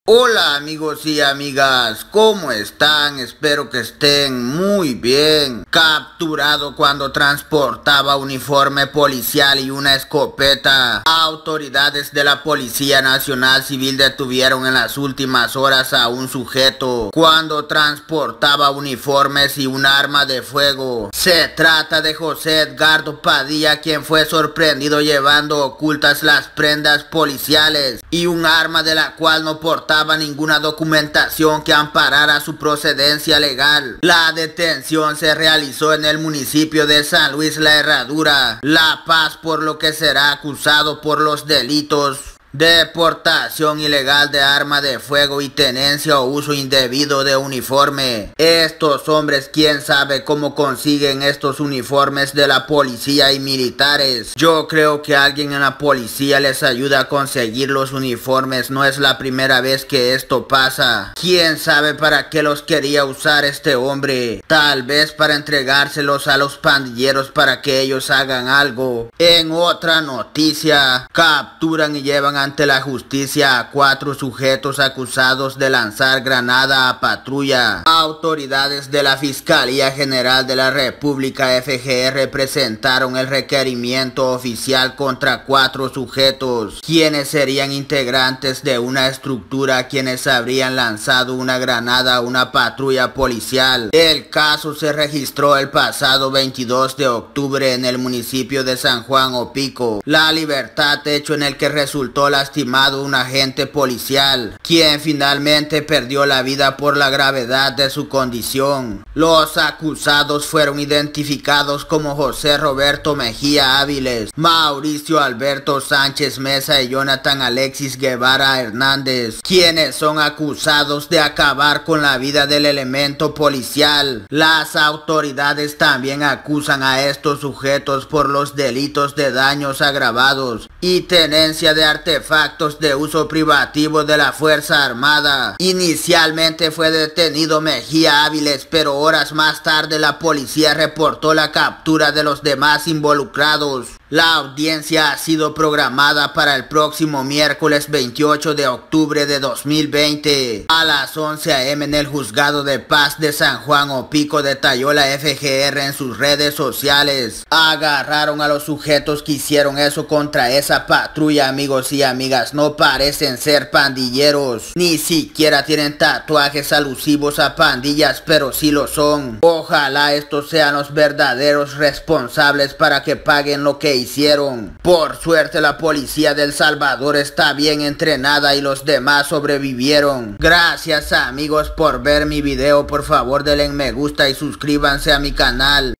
Hola amigos y amigas, ¿cómo están? Espero que estén muy bien. Capturado cuando transportaba uniforme policial y una escopeta. Autoridades de la Policía Nacional Civil detuvieron en las últimas horas a un sujeto cuando transportaba uniformes y un arma de fuego. Se trata de José Edgardo Padilla, quien fue sorprendido llevando ocultas las prendas policiales y un arma de la cual no portaba ninguna documentación que amparara su procedencia legal. La detención se realizó en el municipio de San Luis La Herradura, La Paz, por lo que será acusado por los delitos de portación ilegal de arma de fuego y tenencia o uso indebido de uniforme. Estos hombres, quién sabe cómo consiguen estos uniformes de la policía y militares. Yo creo que alguien en la policía les ayuda a conseguir los uniformes. No es la primera vez que esto pasa. Quién sabe para qué los quería usar este hombre. Tal vez para entregárselos a los pandilleros para que ellos hagan algo. En otra noticia, capturan y llevan ante la justicia a 4 sujetos acusados de lanzar granada a patrulla. Autoridades de la Fiscalía General de la República FGR presentaron el requerimiento oficial contra 4 sujetos, quienes serían integrantes de una estructura quienes habrían lanzado una granada a una patrulla policial. El caso se registró el pasado 22 de octubre en el municipio de San Juan Opico, La Libertad, hecho en el que resultó lastimado un agente policial, quien finalmente perdió la vida por la gravedad de su condición. Los acusados fueron identificados como José Roberto Mejía Áviles, Mauricio Alberto Sánchez Mesa y Jonathan Alexis Guevara Hernández, quienes son acusados de acabar con la vida del elemento policial. Las autoridades también acusan a estos sujetos por los delitos de daños agravados y tenencia de artefactos de uso privativo de la Fuerza Armada. Inicialmente fue detenido Mejía Áviles, pero horas más tarde la policía reportó la captura de los demás involucrados. La audiencia ha sido programada para el próximo miércoles 28 de octubre de 2020 a las 11 a.m. en el Juzgado de Paz de San Juan Opico, detalló la FGR en sus redes sociales. Agarraron a los sujetos que hicieron eso contra esa patrulla, amigos y amigas. No parecen ser pandilleros, ni siquiera tienen tatuajes alusivos a pandillas, pero sí lo son. Ojalá estos sean los verdaderos responsables para que paguen lo que hicieron. Por suerte la policía de El Salvador está bien entrenada y los demás sobrevivieron. Gracias amigos por ver mi video. Por favor denle me gusta y suscríbanse a mi canal.